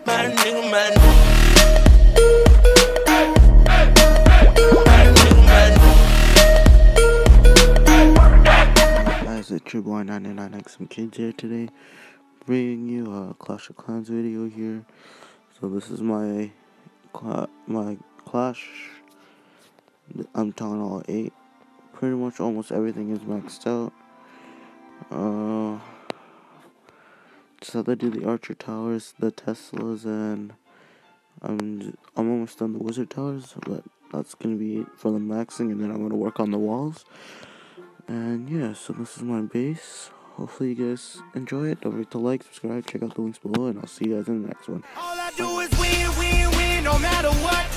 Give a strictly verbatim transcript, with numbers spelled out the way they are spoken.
My nigga, my Guys, it's your boy ninety-nine X M Kids here today, bringing you a Clash of Clans video here. So this is my cla my Clash. I'm Town Hall eight. Pretty much almost everything is maxed out. Uh, just have to do the Archer Towers, the Teslas, and I'm I'm almost done the Wizard Towers, but that's gonna be it for the maxing, and then I'm gonna work on the walls. And yeah, so this is my base. Hopefully you guys enjoy it. Don't forget to like, subscribe, check out the links below, and I'll see you guys in the next one. All I do is win, win, win, no matter what.